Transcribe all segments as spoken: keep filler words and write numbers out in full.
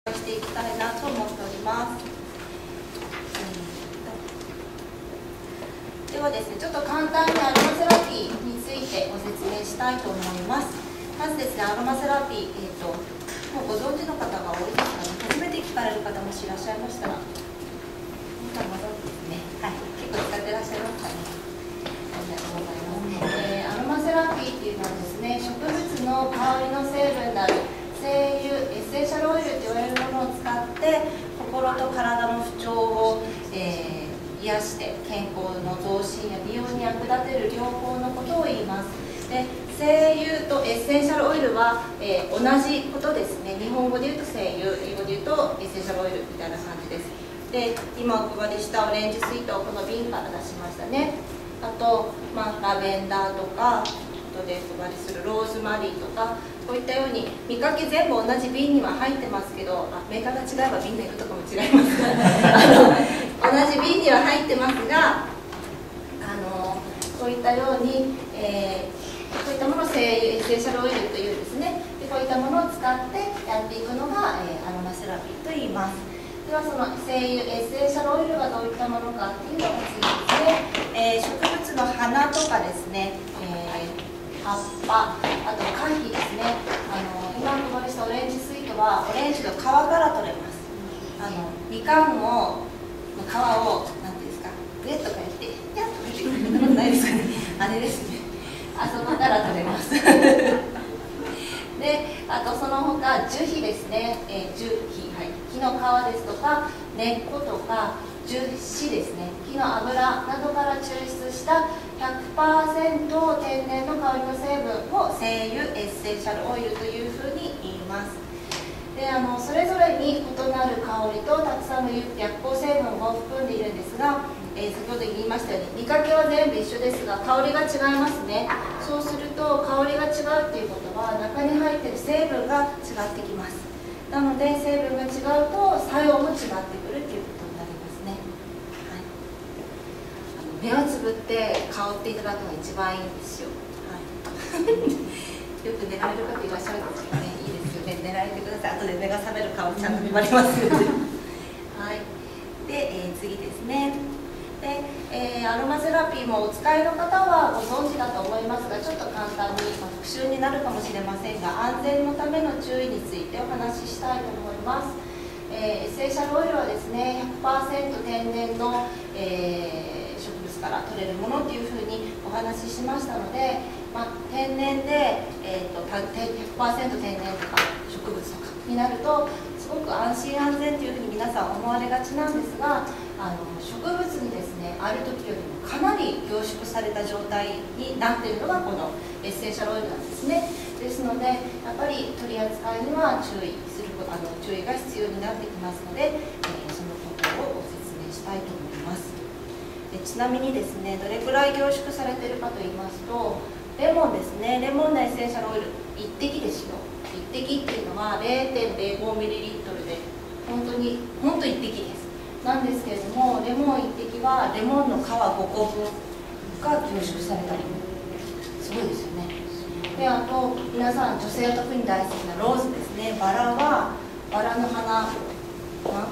していきたいなと思っております。ではですね、ちょっと簡単にアロマセラピーについてご説明したいと思います。まずですね、アロマセラピー、えーと、もうご存知の方が多いですかね。初めて聞かれる方もしいらっしゃいましたら、皆さんご存知ですね。はい、結構使ってらっしゃいますかね。ありがとうございます。えー、アロマセラピーっていうのはですね、植物の香りの成分である精油、エッセンシャルオイルと言われるものを使って心と体の不調を、えー癒して健康の増進や美容に役立てる療法のことを言います。で、精油とエッセンシャルオイルは、えー、同じことですね。日本語で言うと精油、英語で言うとエッセンシャルオイルみたいな感じです。で、今お配りしたオレンジスイートをこの瓶から出しましたね。あと、まあ、ラベンダーとか後でお配りするローズマリーとか、こういったように見かけ全部同じ瓶には入ってますけど、あ、メーカーが違えば瓶の色とかも違いますあの同じ瓶には入ってますが、あのこういったように、えー、こういったものを精油エッセンシャルオイルというですね、でこういったものを使ってやっていくのが、えー、アロマセラピーと言います。ではその精油エッセンシャルオイルがどういったものかっていうのが次ですね、えー、植物の花とかですね、えー、葉っぱ、あと果皮ですね。あの今お配りしたオレンジスイートはオレンジの皮から取れます。あのみかんを皮を何ていうんですか、グレッとかやってやっと出てくる見たことないですかね。あれですね。あそこから取れます。で、あとその他樹皮ですね。えー、樹皮、はい、木の皮ですとか根っことか樹脂ですね。木の油などから抽出した ひゃくパーセント 天然の香りの成分を精油エッセンシャルオイルというふうに言います。であのそれぞれに異なる香りとたくさんの薬効成分を含んでいるんですが、えー、先ほど言いましたように見かけは全部一緒ですが香りが違いますね。そうすると香りが違うっていうことは中に入っている成分が違ってきます。なので成分が違うと作用も違ってくるっていうことになりますね。はい、あの目をつぶって香っていただくのが一番いいんですよ。はい、よく寝られる方いらっしゃるんですけどね、いいですよね。寝られてください。後で目が覚める顔ちゃんと見張りますよね。はい。で、えー、次ですね。で、えー、アロマセラピーもお使いの方はご存知だと思いますが、ちょっと簡単に、まあ、復習になるかもしれませんが、安全のための注意についてお話ししたいと思います。えー、エッセンシャルオイルはですね、ひゃくパーセント 天然の、えー、植物から取れるものというふうにお話ししましたので、まあ、天然で、えーと、ひゃくパーセント 天然とか植物とかになるとすごく安心安全というふうに皆さん思われがちなんですが、あの植物にですねある時よりもかなり凝縮された状態になっているのがこのエッセンシャルオイルなんですね。ですのでやっぱり取り扱いには注意するあの注意が必要になってきますので、えー、そのことをご説明したいと思います。でちなみにですね、どれくらい凝縮されているかと言いますと、レモンですね、レモンのエッセンシャルオイルいってきですよ。いってきっていうのは れいてんれいごミリリットル で本当に本当いってきですなんですけれども、レモンいってきはレモンの皮ごこぶんが凝縮されたり、すごいですよね。であと皆さん女性は特に大好きなローズですね。バラはバラの花何個だと思います？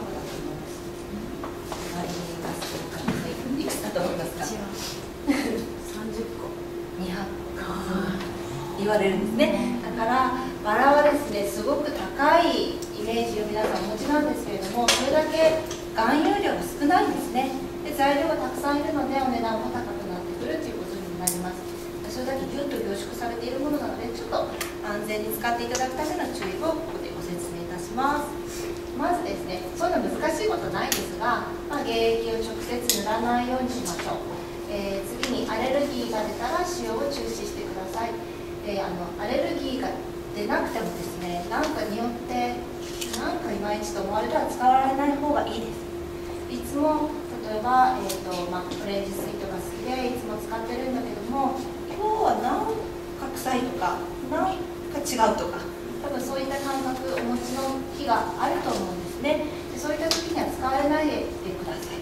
周りにいますか？いくつだと思いますか？さんじゅっこにひゃっこ言われるんですね。だからバラはですねすごく高いイメージを皆さんお持ちなんですけれども、それだけ含有量が少ないんですね。で材料がたくさんいるのでお値段も高くなってくるということになります。それだけぎゅっと凝縮されているものなので、ちょっと安全に使っていただくための注意をここでご説明いたします。まずですね、そういうの難しいことないですが、まあ、原液を直接塗らないようにしましょう。えー、次にアレルギーが出たら使用を中止してください。であのアレルギーが出なくてもですね、何かによってなんかいまいちと思われたら使われない方がいいです。いつも例えば、えーとまあ、オレンジスイートが好きでいつも使ってるんだけども、今日はなんか臭いとかなんか違うとか、多分そういった感覚お持ちの日があると思うんですね。でそういった時には使われないでください。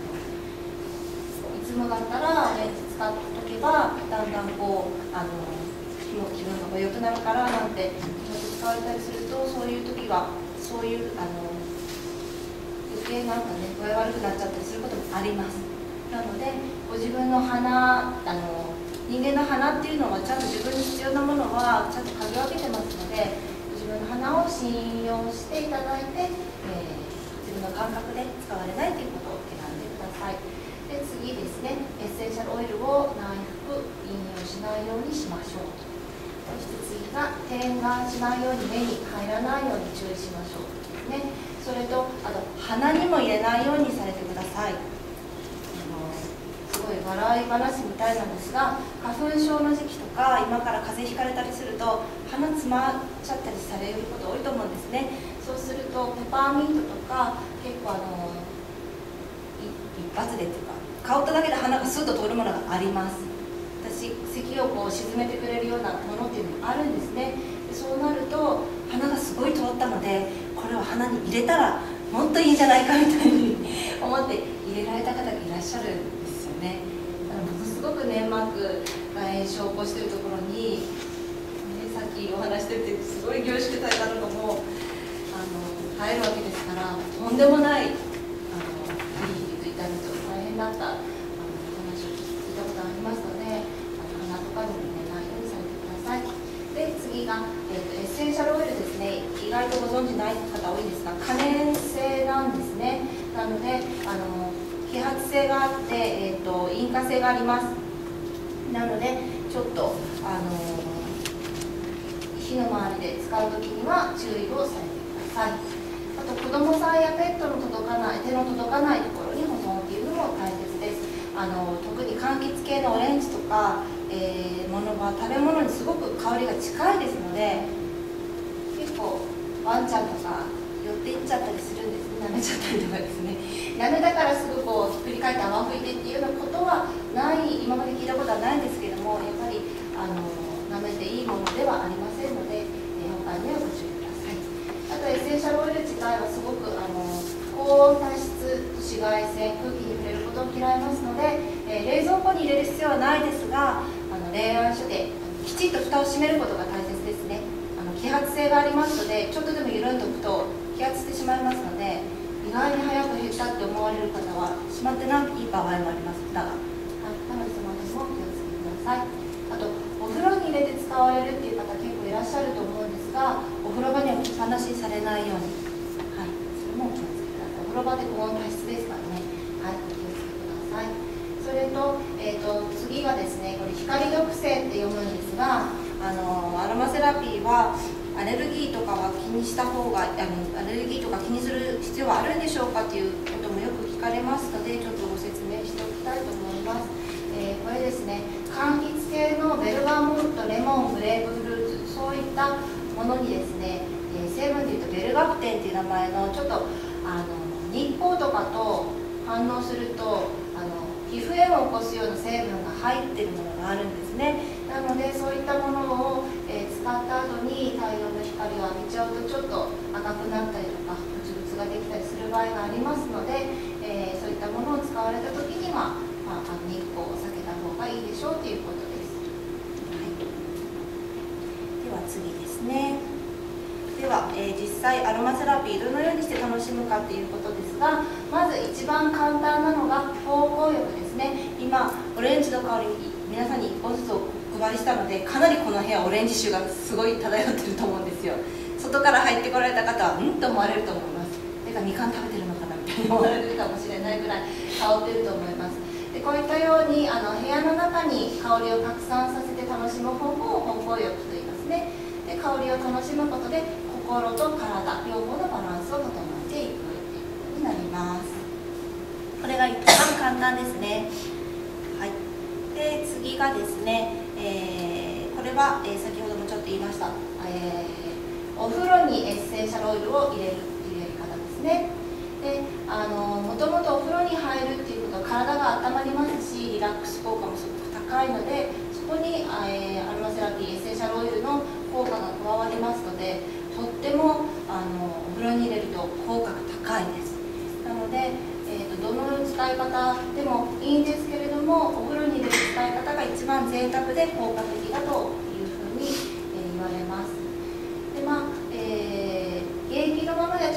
いつもだったらオレンジ使っておけばだんだんこうあの気分が良くなるからなんて使われたりすると、そういう時はそそういうあの余計なんかね具合悪くなっちゃったりすることもあります。なのでご自分の鼻あの人間の鼻っていうのはちゃんと自分に必要なものはちゃんと嗅ぎ分けてますので、ご自分の鼻を信用していただいて、えー、自分の感覚で使われないということを選んでください。で次ですね、エッセンシャルオイルを内服飲用しないようにしましょう。そして次が点眼しないように目に入らないように注意しましょうですね。それとあと鼻にも入れないようにされてください。すごい笑い話みたいなんですが、花粉症の時期とか今から風邪ひかれたりすると鼻詰まっちゃったりされること多いと思うんですね。そうするとペパーミントとか結構あの一発でっていうか香っただけで鼻がスッと通るものがあります。私咳をこう沈めてくれるようなものっていうのもあるんですね。でそうなると鼻がすごい通ったので、これを鼻に入れたらもっといいんじゃないかみたいに思って入れられた方がいらっしゃるんですよね。あのものすごく粘膜が炎症を起こしているところに、ね、さっきお話しててすごい凝縮体があるのもあの入るわけですから、とんでもないあのヒリヒリと痛みと大変だったあの話を聞いたことがありますので、あの鼻とかにも入れないようにされてください。で次が、えーと、エッセンシャルオイルですね。意外とご存じない方多いですが、可燃性なんですね。なのであの揮発性があって、えーと、引火性があります。なのでちょっとあの火の周りで使う時には注意をされてください。あと子どもさんやペットの届かない手の届かないところに保存っていうのも大切です。あの特に柑橘系のオレンジとか、えー、ものは食べ物にすごく香りが近いですので、結構ワンちゃんとか寄っていっちゃったりするんですね。舐めちゃったりとかですね。舐めだからすぐこうひっくり返って泡吹いてっていうようなことはない、今まで聞いたことはないんですけども、やっぱりあの舐めていいものではありませんので、えー、他にはご注意ください。あとエッセンシャルオイル自体はすごくあの高温多湿、紫外線、空気に触れることを嫌いますので、えー、冷蔵庫に入れる必要はないですが、あの冷暗所できちんと蓋を閉めることが大切ですね。あの揮発性がありますので、ちょっとでも緩んでおくと揮発してしまいますので、意外に早く減ったって思われる方はしまってない場合もあります。蓋が、はい、なのでその辺も気をつけてください。あとお風呂に入れて使われるっていう方結構いらっしゃると思うんですが、お風呂場には置きっぱなしにされないように、はい、それも気をつけてください。お風呂場で高温多湿ですからね、はい、お気をつけください。それと、えーと、次がですね、これ光毒性って読むんですが、あのアロマセラピーはアレルギーとかは気にした方があのアレルギーとか気にする必要はあるんでしょうかということもよく聞かれますので、ちょっとご説明しておきたいと思います。えー、これですね、柑橘系のベルガモット、レモン、グレープフルーツ、そういったものにですね、えー、成分でいうとベルガプテンという名前のちょっとあの日光とかと反応するとあの皮膚炎を起こすような成分が入っているものがあるんですね。なのでそういったものを、えー、使った後に太陽の光を浴びちゃうとちょっと赤くなったりとかブツブツができたりする場合がありますので、えー、そういったものを使われた時には、まあ、日光を避けた方がいいでしょうということです。はい、では次ですね。では、えー、実際アロマセラピーどのようにして楽しむかということですが、まず一番簡単なのが芳香浴ですね。今オレンジの香り皆さんにいっぽんずつお配りしたので、かなりこの部屋オレンジ臭がすごい漂ってると思うんですよ。外から入ってこられた方はんと思われると思います。てかみかん食べてるのかなみたいに思われるかもしれないぐらい香ってると思います。でこういったようにあの部屋の中に香りを拡散させて楽しむ方法を芳香浴と言いますね。で香りを楽しむことで心と体両方のバランスを整えていくということになります。これが一番簡単ですね。はい、で次がですね、えー、これは、えー、先ほどもちょっと言いました、えー、お風呂にエッセンシャルオイルを入れるっていうやり方ですね。であのもともとお風呂に入るっていうことは体が温まりますし、リラックス効果もすごく高いので、そこに、えー、アロマセラピーエッセンシャルオイルの効果が加わりますので、とってもあのお風呂に入れると効果が高いです。なので、えー、とどの使い方でもいいんですけれども、お風呂に入れる使い方が一番贅沢で効果的だというふうに、えー、言われます。でまあえー、現役のままで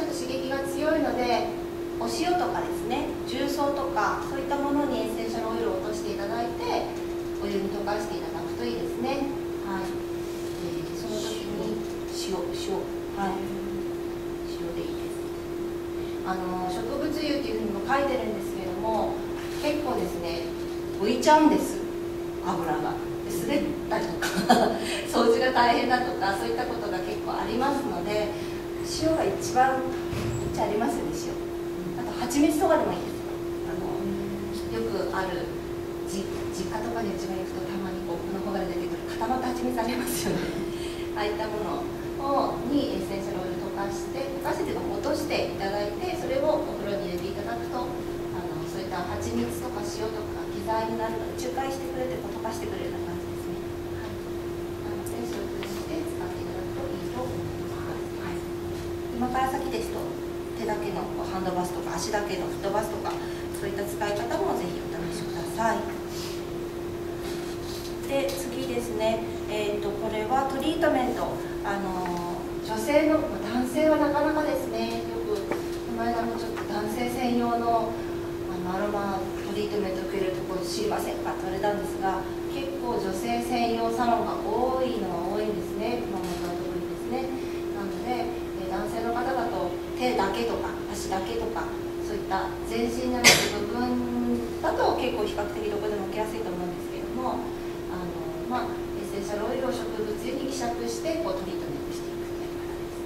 でお塩とかですね、重曹とかそういったものにエッセンシャルオイルを落としていただいてお湯に溶かしていただくといいですね。はい、えー、その時に塩塩はい塩でいいです。あの植物油っていうふうにも書いてるんですけれども、結構ですね浮いちゃうんです、油が。滑ったりとか掃除が大変だとかそういったことが結構ありますので、塩が一番いっちゃありますよね。塩、あと蜂蜜とかでもいいですよ。あのよくあるじ実家とかにうちが行くとたまにこうこの方から出てくる固まった蜂蜜ありますよねああいったものをにエッセンシャルオイル溶かして溶かしてというか落としていただいて、それをお風呂に入れていただくと、あのそういった蜂蜜とか塩とか機材になるので仲介してくれてこう溶かしてくれるような感じですね。はい、なのでそういうふうにして使っていただくといいと思います。はい、今から先ですと手だけのハンドバスとか足だけのフットバスとかそういった使い方もぜひお試しください。で次ですね、えー、とこれはトリートメント、あの女性の男性はなかなかですね、よくこの間もちょっと男性専用のあのアロマトリートメントを受けるところ知りませんかと言われたんですが、結構女性専用サロンが多いのは多いんですね、熊本は特にですね。なので男性の方だと手だけとか足だけとかそういった全身じゃなくて部分だと結構比較的どこでも受けやすいと思うんですけれども、あの、まあ、エッセンシャルオイルを植物油に希釈してこうトリートメントしていくという方です。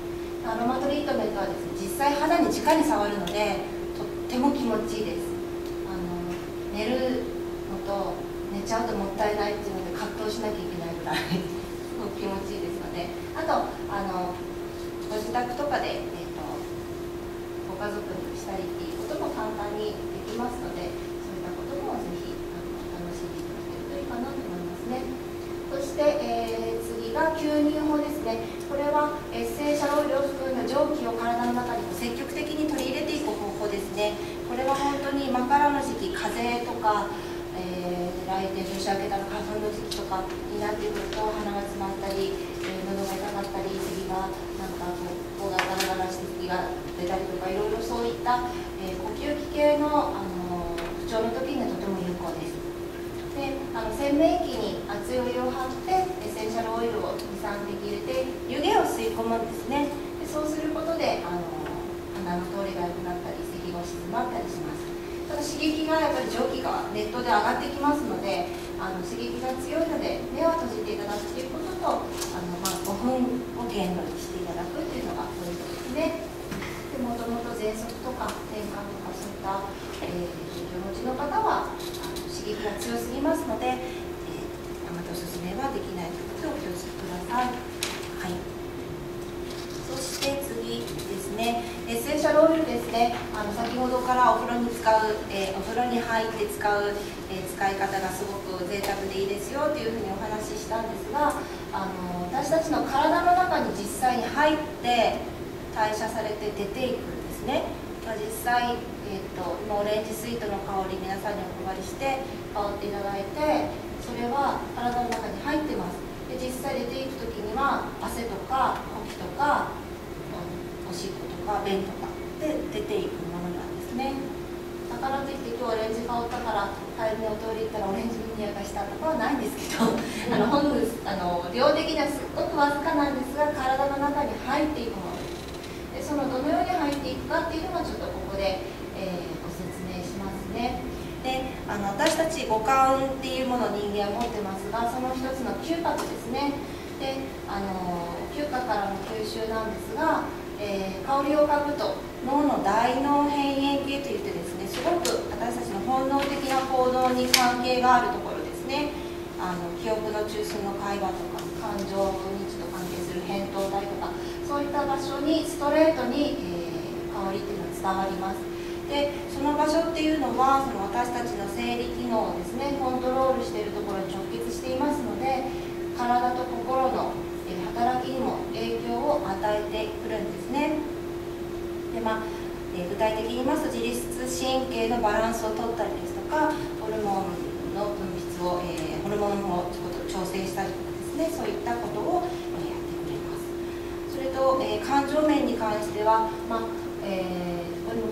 アロマトリートメントはですね、実際肌に直に触るのでとっても気持ちいいです。あの寝るのと寝ちゃうともったいないっていうので葛藤しなきゃいけないぐらいすごく気持ちいいですので、あとあのご自宅とかで、えー、とご家族にしたりっていうことも簡単にできますので、そういったこともぜひあの楽しんでいただけるといいかなと思いますね。そして、えー、次が吸入法ですね。これはエッセンシャルオイルを含んだ蒸気を体の中に積極的に取り入れていく方法ですね。これは本当に今からの時期、風邪とか、えー、来年年明けたら花粉の時期とかになってくると鼻が詰まったり、えー、喉が痛かったり、咳がなんかこう、こうガラガラして咳が出たりとか、いろいろそういった、えー、呼吸器系の、あの不調の時にはとても有効です。で、あの洗面器に熱いお湯を張ってエッセンシャルオイルをに、さん滴入れて湯気を吸い込むんですね。でそうすることであの鼻の通りが良くなったり咳が静まったりします。ただ刺激がやっぱり蒸気が熱湯で上がってきますので、あの刺激が強いので目を閉じていただくということと、あの、まあ、ごふんを限度にしていただくというのがポイントですね。でもともと喘息とか転換とかそういった、えー、病持ちの方はあの刺激が強すぎますので、えー、あまりおすすめはできないということでお気をつけください。はい、そして次ですね、エッセンシャルオイルですね。あの先ほどからお風呂に使う、えー、お風呂に入って使う、えー、使い方がすごく贅沢でいいですよというふうにお話ししたんですが、あの私たちの体の中に実際に入って代謝されて出ていくんですね。まあ、実際、えー、と今オレンジスイートの香り皆さんにお配りして香っていただいて、それは体の中に入ってます。で実際出ていく時には汗とか呼気とかおしっことか便とかで出ていくものなんですね。だからといって今日オレンジ香ったから帰りにおトイレ行ったらオレンジの匂いがしたとかはないんですけど、あのほんのあの量的にはすごくわずかなんですが体の中に入っていくものです。でそのどのように入っていくかっていうのをちょっとここで、えー、ご説明しますね。であの私たち五感っていうものを人間は持ってますが、その一つの嗅覚ですね。であの嗅覚からの吸収なんですが、えー、香りを嗅ぐと脳の大脳辺縁系といってですね、すごく私たちの本能的な行動に関係があるところですね。あの記憶の中枢の会話とか感情にちょっと関係する扁桃体とかそういった場所にストレートに、えー、香りっていうのは伝わります。でその場所っていうのはその私たちの生理機能をですねコントロールしているところに直結していますので、体と心の働きにも影響を与えてくるんですね。で、まあえー、具体的に言いますと自律神経のバランスを取ったりですとか、ホルモンの分泌を、えー、ホルモンを調整したりとかですね、そういったことを、えー、やってくれます。それと、えー、感情面に関しては、まあえー、ここにも書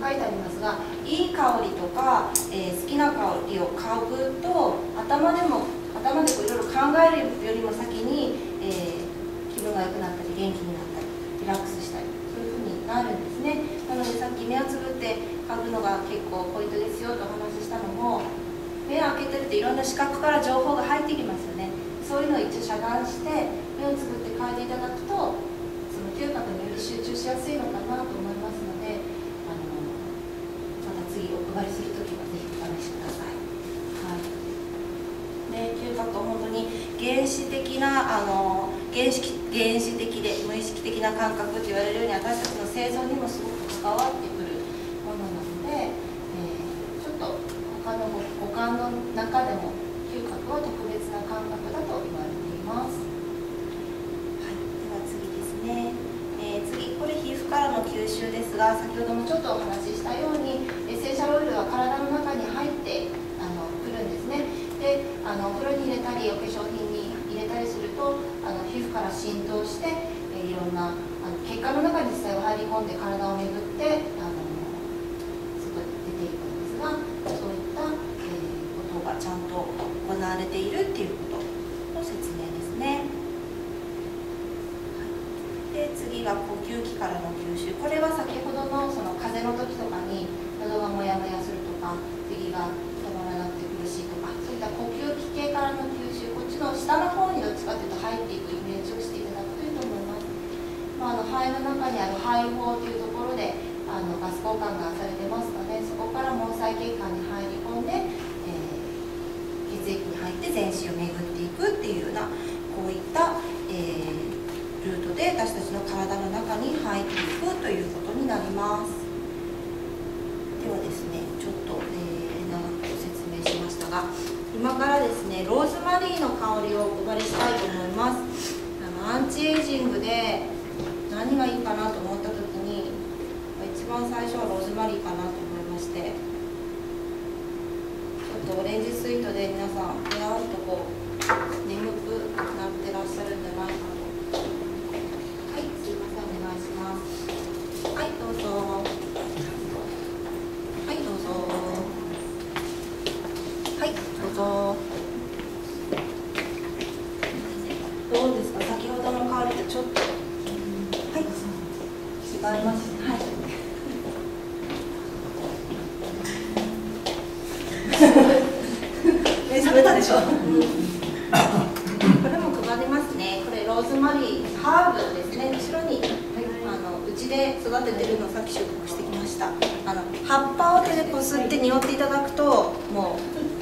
書いてありますが、いい香りとか、えー、好きな香りを嗅ぐと頭でも頭でこういろいろ考えるよりも先に、えー、気分が良くなったり元気になったりリラックスしたりそういうふうになるんですね。なのでさっき目をつぶって嗅ぐのが結構ポイントですよとお話ししたのも、目を開けてるといろんな視覚から情報が入ってきますよね。そういうのを一応遮断して目をつぶって嗅いでいただくと、その嗅覚により集中しやすいのかなと思いますので、あのまた次お配りするときはぜひお試しください。はい、で嗅覚は本当に原始的なあの原始原始的で無意識的な感覚と言われるように、私たちの生存にもすごく関わってくるものなので、えー、ちょっと他の五感の中でも嗅覚は特別な感覚だと言われています。はい、では次ですね、えー、次これ皮膚からの吸収ですが、先ほどもちょっとお話ししたようにエッセンシャルオイルは体の中に入ってあのくるんですね。であのお風呂に入れたりお化粧品に入れたりするとあの皮膚から浸透して、えー、いろんなあの血管の中に実際は入り込んで体を巡ってあの外に出ていくんですが、そういった、えー、ことがちゃんと行われているっていうことの説明ですね。で次が呼吸器からの吸収。これは先ほどのその風邪の時とかに喉がモヤモヤするとか咳が止まらなくて苦しいとか、そういった呼吸器系からの吸収、こっちの下の方にどっちかというと入っていくイメージをしていただくといいと思います。まあ、あの肺の中にある肺胞というところであのガス交換がされてますので、そこから毛細血管に入り込んで、えー、血液に入って全身を巡っていくっていうようなこういった、えー、ルートで私たちの体の中に入っていくということになります。ではですね、ちょっと、えー、長く説明しましたが、今からですねローズマリーの香りをお配りしたいと思います。あのアンチエイジングで何がいいかなと思った時に一番最初はローズマリーかなと思いまして、ちょっとオレンジスイートで皆さんふわっとこう眠くなってらっしゃるんじゃないかと。はい、すいません、お願いします。はい、どうぞ。はい、どうぞ。はい、どうぞ。どうですか、先ほどの香りとちょっと、はい、違いますね。はい。目覚めたでしょ。うん、これも配りますね。これローズマリー、ハーブですね。後ろに、あのうちで育ててるのをさっき収穫してきました。あの葉っぱを手でこすって匂っていただくと、もう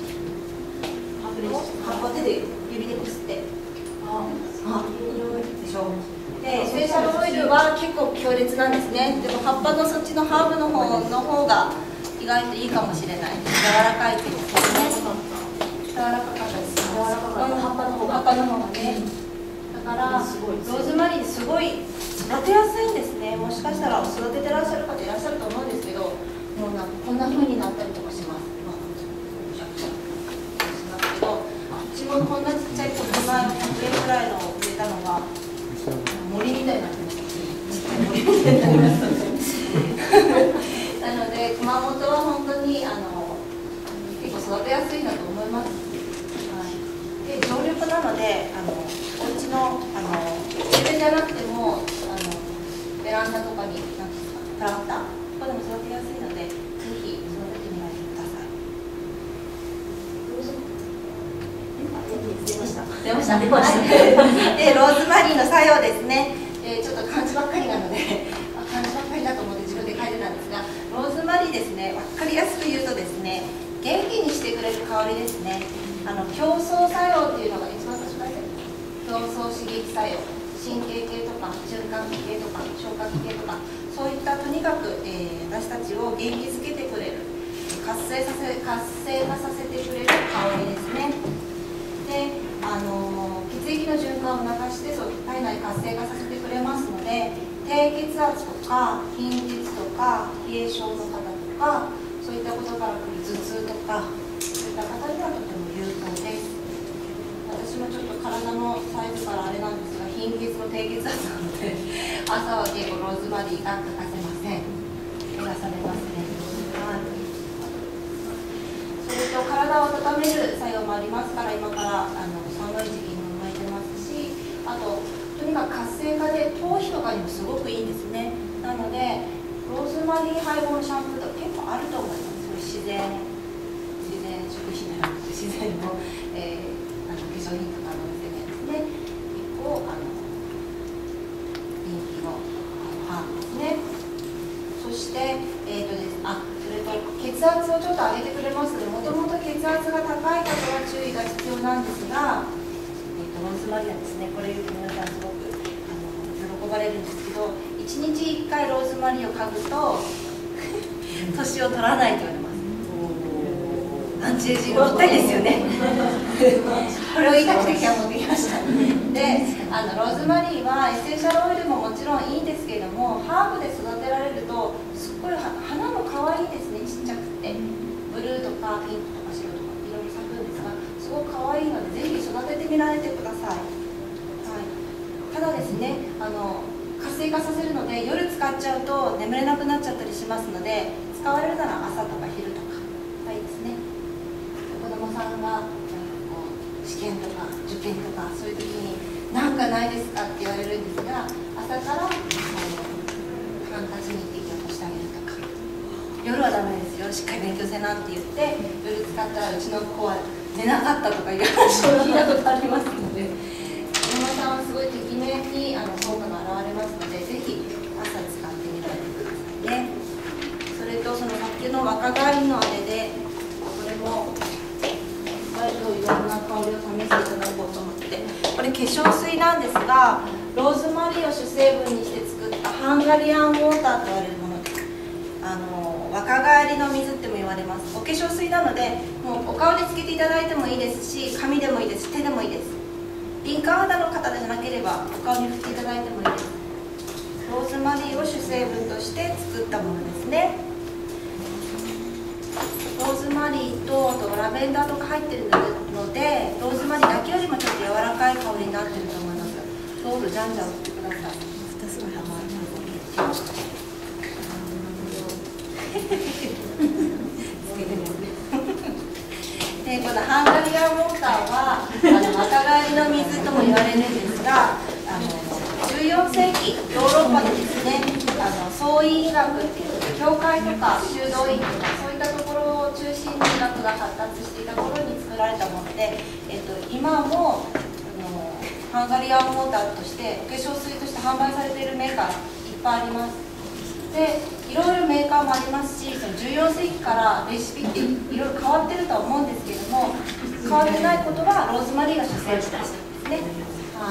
葉っぱを手で指でこすって。あ、でしょ。で、エッセンシャルオイルは結構強烈なんですね。でも葉っぱのそっちのハーブの方の方が意外といいかもしれない。柔らかいっていうことですね。柔らかかったです。柔らかかった。葉っぱの方が、葉っぱの方がね。だからローズマリーすごい育てやすいんですね。もしかしたら育ててらっしゃる方いらっしゃると思うんですけど、もうなんかこんな風になったりとかします。まあ、しますけど、うちもこんなちっちゃい小玉ひゃくえんくらいのを植えたのが森みたいになってました。ちっちゃい森みたいになりました。なので熊本は本当にあの結構育てやすいなと思います。はい、で常緑なので、あのお家のあの自分じゃなくてもあのベランダとかになんですかプランターとかでも育てやすいので、ぜひ育ててみられてください。出ました。出ました。出ました。でローズマリーの作用ですね。えー、ちょっと漢字ばっかりなので漢字ばっかりだと思って自分で書いてたんですが、ローズマリーですね。わかりやすく言うとですね、元気にしてくれる香りですね。あの競争作用っていうのが一番最初に書いてある。競争刺激作用、神経系とか循環器系とか消化器系とか、そういったとにかく、えー、私たちを元気づけてくれる、活性させ活性化させてくれる香りですね。で、あのー、血液の循環を促してそう体内活性化させてくれますので、低血圧とか貧血とか冷え性の方とか、そういったことから来る頭痛とか、そういった方にはとても有効です。私もちょっと体のサイズからあれなんですが、貧血の低血圧なので朝は結構ローズマリーが欠かせません。目が覚めますね。 める作用もありますから、今からあの寒い時期にも向いてますし、あととにかく活性化で頭皮とかにもすごくいいんですね。なのでローズマリー配合のシャンプーとか結構あると思います。そういう自然自然食品じゃなくて自然の、えー、あの化粧品とかのお店でですね、結構あの人気のハーブですね。そして、えーとですあそれと血圧をちょっと上げてくれますので、もともと血圧が高い方は注意が必要なんですが、えーとローズマリーはですね、これ言うと皆さんすごくあの喜ばれるんですけど、いちにちいっかいローズマリーを嗅ぐと年を取らないと言われます。アンチエイジングぴったりですよねこれを言いたくて今日持ってきましたで、あのローズマリーはエッセンシャルオイルももちろんいいんですけれども、ハーブで育てられるとすっごい花も可愛いですね。ちっちゃくてブルーとかピンクとか白とかいろいろ咲くんですが、すごく可愛いのでぜひ育ててみられてください、はい、ただですね、あの活性化させるので夜使っちゃうと眠れなくなっちゃったりしますので、使われるなら朝とか昼とかがいいですね。子供さんがこう試験とか受験とかそういう時に何かないですかって言われるんですが、朝からあのハンカチに息をしてあげるとか、夜はダメですよ、しっかり勉強せなって言って夜使ったらうちの子は寝なかったとかいう話を聞いたことありますので、子供さんはすごいてきめんにあの効果が現れますので、ぜひ朝使ってみられてくださいね。それとそのさっきの若返りのあれで、これも割といろんな香りを試していただこうと思って、これ化粧水なんですが、ローズマリーを主成分にして作ったハンガリアンウォーターと言われるものです。あの若返りの水っても言われます。お化粧水なのでもうお顔につけていただいてもいいですし、髪でもいいですし、手でもいいです。敏感肌の方じゃなければお顔に振っていただいてもいいです。ローズマリーを主成分として作ったものですね。ローズマリーとあとラベンダーとか入ってるので、ローズマリーだけよりもちょっと柔らかい香りになってると思います。どうぞじゃんじゃん振ってください。ふたつの玉で、このハンガリアンウォーターはあの若返りの水とも言われるんですが、あのじゅうよんせいきヨーロッパでですね、あの総医医学っていう教会とか修道院とかそういったところを中心に医学が発達していた頃に作られたもので、えっと、今もあのハンガリアンウォーターとしてお化粧水として販売されているメーカーいっぱいあります。でいろいろメーカーもありますし、そのじゅうよんせいきからレシピっていろいろ変わってるとは思うんですけれども、変わってないことはローズマリーが主成分ですね。はい、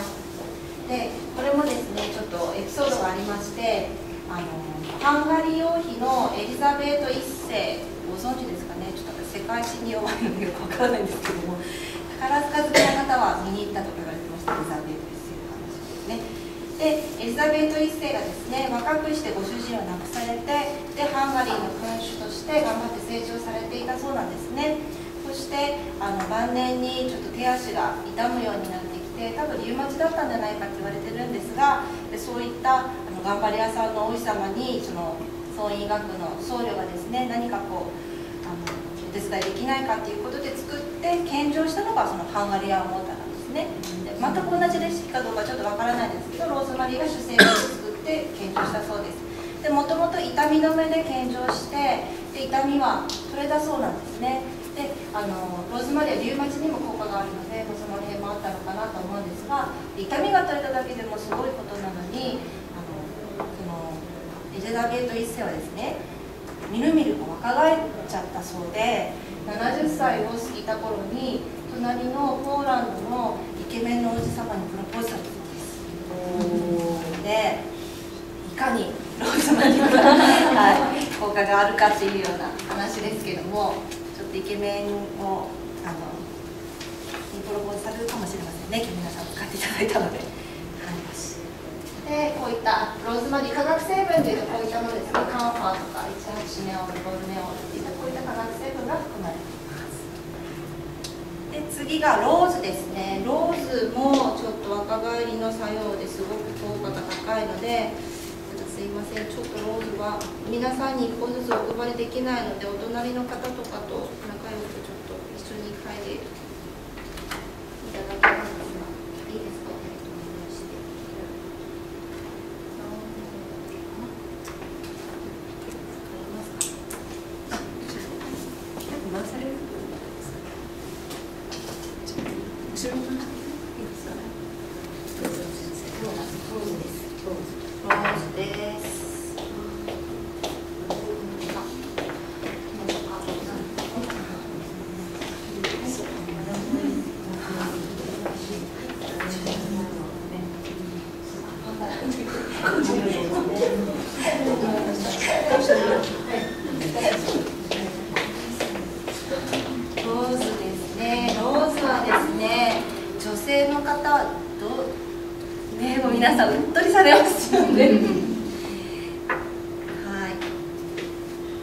でこれもですねちょっとエピソードがありまして、あのハンガリー王妃のエリザベートいっせい、ご存知ですかね。ちょっと世界史に弱いのでよくわからないんですけども、宝塚好きな方は見に行ったとか言われてました。エリザベートいっせいの話ですね。でエリザベートいっせいがですね、若くしてご主人を亡くされて、でハンガリーの君主として頑張って成長されていたそうなんですね。そしてあの晩年にちょっと手足が痛むようになってきて、多分リウマチだったんじゃないかって言われてるんですが、でそういったあの頑張り屋さんの王子様にその総医学の僧侶がですね、何かこうあのお手伝いできないかっていうことで作って献上したのがそのハンガリアンウォーターなんですね。で全く同じレシピかどうかちょっとわからないんですけど、ローズマリーが主成分で作って献上したそうです。でもともと痛み止めで献上して、で痛みは取れたそうなんですね。であのローズマリーはリウマチにも効果があるので、まあ、その辺もあったのかなと思うんですが、痛みが取れただけでもすごいことなのに、あのそのエリザベートいっせいはですね、みるみると若返っちゃったそうで、ななじゅっさいを過ぎた頃に隣のポーランドのイケメンの王子様にプロポーズされたそうです。でいかにローズマリーが、はい、効果があるかっていうような話ですけども、ちょっとイケメンをあのにプロポーズされるかもしれませんね。皆さん使っていただいたので、はい、でこういったローズマリー化学成分というとこういったものですね、カンファーとかいちはちネオール、ボルネオールといったこういった化学成分が含まれています。で次がローズですね。ローズもちょっと若返りの作用ですごく効果が高いので、すいません、ちょっとローズは皆さんにいっこずつお配りできないので、お隣の方とかと仲良くちょっと一緒緒に嗅いでいただきますが、いいですか？ 回されると後ろにいいですかね。どうぞ先生。ローズです。ローズ。 ローズです。ローズですね。ローズはですね、女性の方はどうね、もう皆さんうっとりされますよね。はい。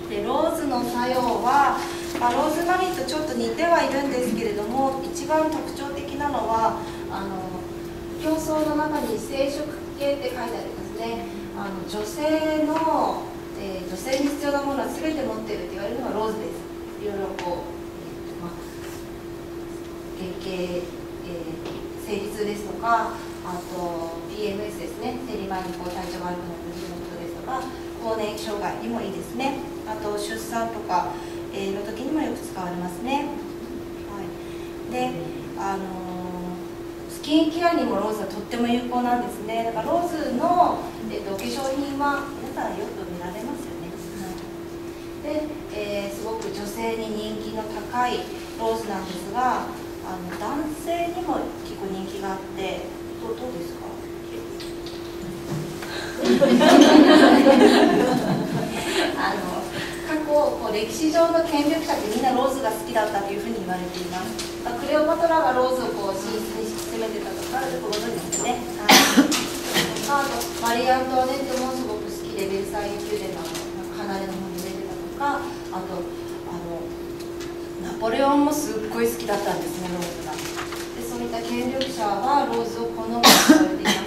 で、ローズの作用は、まあ、ローズマリーとちょっと似てはいるんですけれども、一番特徴的なのはあの競争の中に生殖系って書いてありますね。あの女性の、えー、女性に必要なものは全て持っていると言われるのがローズです。いろいろこう、えーまあ、月経、えー、生理痛ですとか、あと ピーエムエス ですね、生理前にこう体調が悪くなったということですとか、更年期障害にもいいですね。あと出産とか、えー、の時にもよく使われますね。はい、で、あのー、スキンケアにもローズはとっても有効なんですね。だからローズの、えー、とお化粧品は皆さんよく見られますよね。で、えー、すごく女性に人気の高いローズなんですが、あの男性にも結構人気があって、どう、どうですか？あの過去こう歴史上の権力者ってみんなローズが好きだったというふうに言われています。クレオパトラがローズをこう寝室に攻めてたとか、よくご存知ですよね。はい、あとマリー・アントワネットもすごく好きで、ベルサイユ宮殿の離れの方に出てたとか、あとあのナポレオンもすっごい好きだったんですね、ローズが。で、そういった権力者はローズを好むと言われています。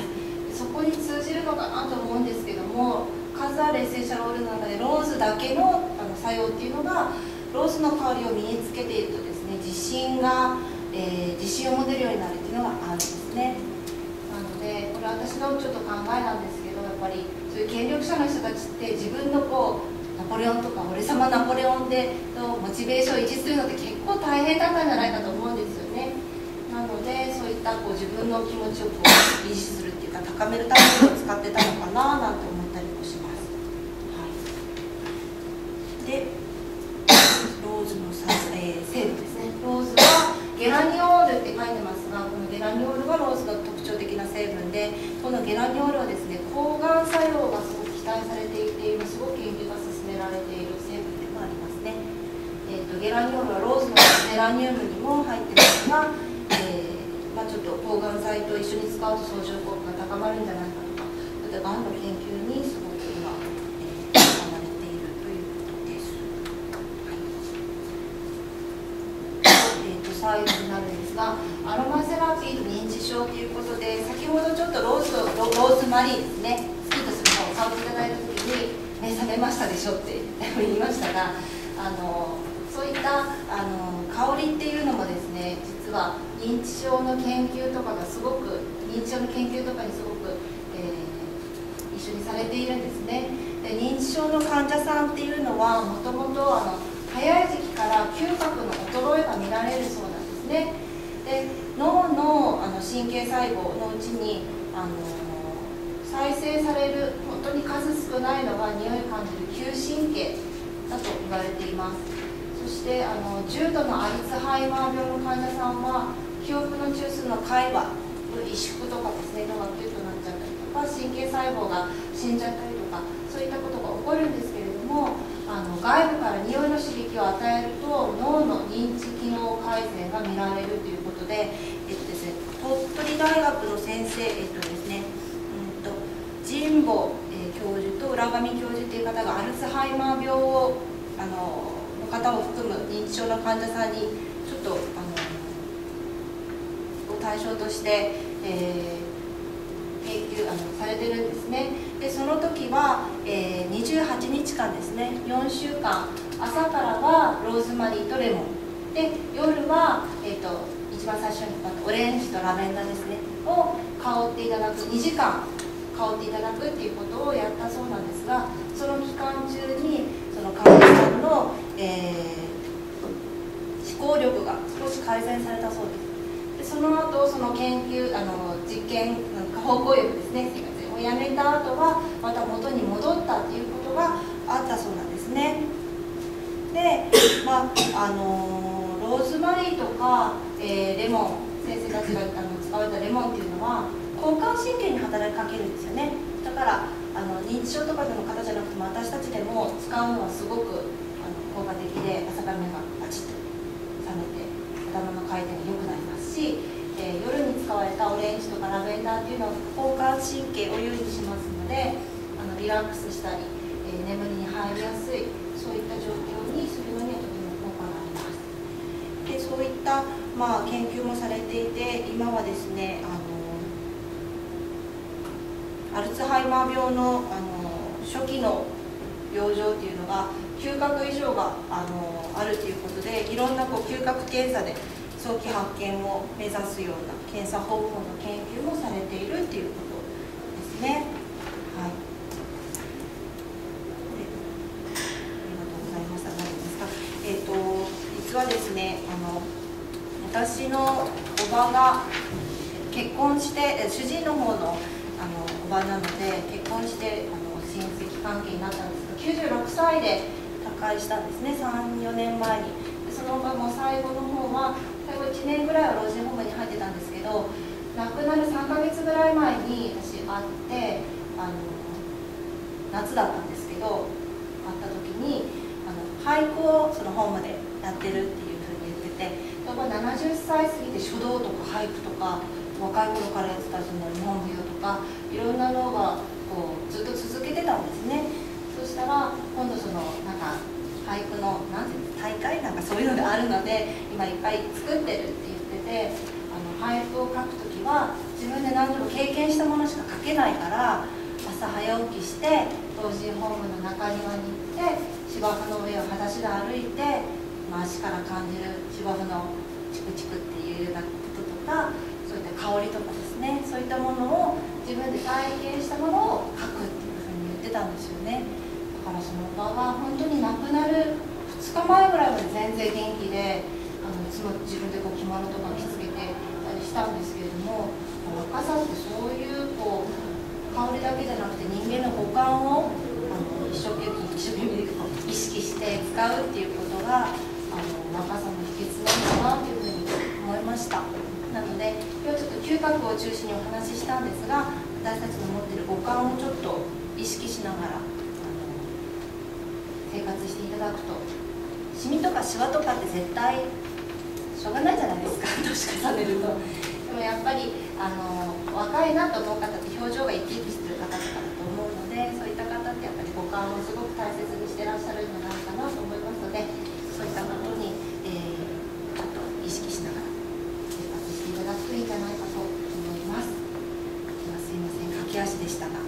そこに通じるのかなと思うんですけども、数あるエッセンシャルオイルの中でローズだけのあの作用っていうのが、ローズの香りを身につけているとですね、自信が、えー、自信を持てるようになるっていうのがあるんですね。なのでこれは私のちょっと考えなんですけど、やっぱりそういう権力者の人たちって自分のこうナポレオンとか俺様ナポレオンでのモチベーションを維持するのって結構大変だったんじゃないかと思うんですよね。なのでそういったこう自分の気持ちをこう維持するっていうか高めるために使ってたのかななんて思ったりもします。はい、でローズのさ、えー、成分ですね。ローズはゲラニオールって書いてますが、このゲラニオールがローズの特徴的な成分で、このゲラニオールはですね、抗がん作用がすごく期待されていて、今すごく研究が進められている成分でもありますね。えーと、ゲラニオールはローズのゼラニウムにも入ってますが、えーまあ、ちょっと抗がん剤と一緒に使うと相乗効果が高まるんじゃないかとか、そういったがんの研究にすごく今、えー、使われているということです。最後になるんですが、アロマセラピーと認知症ということで、先ほどちょっとローズとローズマリーですね、好きとする方を買っていただいたときに目覚めましたでしょって言いましたが、あのそういったあの香りっていうのもですね、実は認知症の研究とかがすごく認知症の研究とかにすごく、えー、一緒にされているんですね。で、認知症の患者さんっていうのはもともとあの早い時期から嗅覚の衰えが見られるそうなんですね。で、脳の、あの神経細胞のうちにあの再生される本当に数少ないのが匂いを感じる嗅神経だと言われています。そしてあの重度のアルツハイマー病の患者さんは記憶の中枢の海馬の萎縮とかですね、脳がキュッとなっちゃったりとか、神経細胞が死んじゃったりとか、そういったことが起こるんですけれども、あの外部から匂いの刺激を与えると脳の認知機能改善が見られるということで、えっとですね、鳥取大学の先生、えっとですね、うんと神保、えー、教授と浦上教授という方がアルツハイマー病をあのの方を含む認知症の患者さんにちょっとあのを対象として、えー研究あのされてるんですね。で、その時は、えー、にじゅうはちにちかんですね、よんしゅうかん朝からはローズマリーとレモンで夜は、えー、と一番最初にオレンジとラベンダーですねを香っていただく、にじかん香っていただくっていうことをやったそうなんですが、その期間中にその患者さんの、えー、思考力が少し改善されたそうです。でその後その研究あの実験過保護浴ですね、すいませんをやめた後はまた元に戻ったっていうことがあったそうなんですね。で、まああのローズマリーとか、えー、レモン、先生たちがあの使われたレモンっていうのは交感神経に働きかけるんですよね。だからあの認知症とかの方じゃなくても私たちでも使うのはすごくあの効果的で、朝から目がパチッと覚めて頭の回転が良くなりますし、えー、夜に使われたオレンジとかラベンダーっていうのは交感神経を優位にしますので、あのリラックスしたり、えー、眠りに入りやすい、そういった状況にするのにはとても効果があります。でそういった、まあ、研究もされていて、今はですねあのアルツハイマー病 の, あの初期の病状っていうのが嗅覚異常が あ, のあるということで、いろんなこう嗅覚検査で早期発見を目指すような検査方法の研究もされているということですね。はい、ありがとうございました。何ですか。えっ、ー、と実はですね、あの私のおばが結婚して、主治医の方のあのおばなので結婚してあの親戚関係になったんですが、きゅうじゅうろくさいで他界したんですね、さん、よねんまえに。でその後も最後の方は最後いちねんぐらいは老人ホームに入ってたんですけど、亡くなるさんかげつぐらい前に私会ってあの夏だったんですけど、会った時にあの俳句をそのホームでやってるっていうふうに言ってて、ななじゅっさい過ぎて書道とか俳句とか若い頃からやってたその日本舞踊とかいろんなのがこうずっと続けてたんですね。そしたら今度そのなんか俳句のなんていうの大会なんかそういうのがあるので今いっぱい作ってるって言ってて、あの俳句を書くときは自分で何でも経験したものしか書けないから、朝早起きして老人ホームの中庭に行って芝生の上を裸足で歩いて、まあ、足から感じる芝生のチクチクっていうようなこととか、そういった香りとかですね、そういったものを自分で体験したものを書くっていうふうに言ってたんですよね。だからそのおばは本当に亡くなるふつかまえぐらいまで全然元気で、あのいつも自分でこう着物とか着付けてたりしたんですけれども、若さってそういうこう香りだけじゃなくて人間の五感をあの一生懸命一生懸命意識して使うっていうことがあの若さの秘訣なんだなというふうに思いました。なので今日ちょっと嗅覚を中心にお話ししたんですが、私たちの持っている五感をちょっと意識しながらあの生活していただくと、シミとかシワとかって絶対しょうがないじゃないですか、年重ねると。でもやっぱりあの若いなと思う方って表情が生き生きしてる方とかだと思うので、そういった方ってやっぱり五感をすごく大切にしてらっしゃるんじゃないかなと思いますので、そういったことに、えー、ちょっと意識しながら生活していただくといいんじゃないかと思います。ではすいません、駆け足でしたが。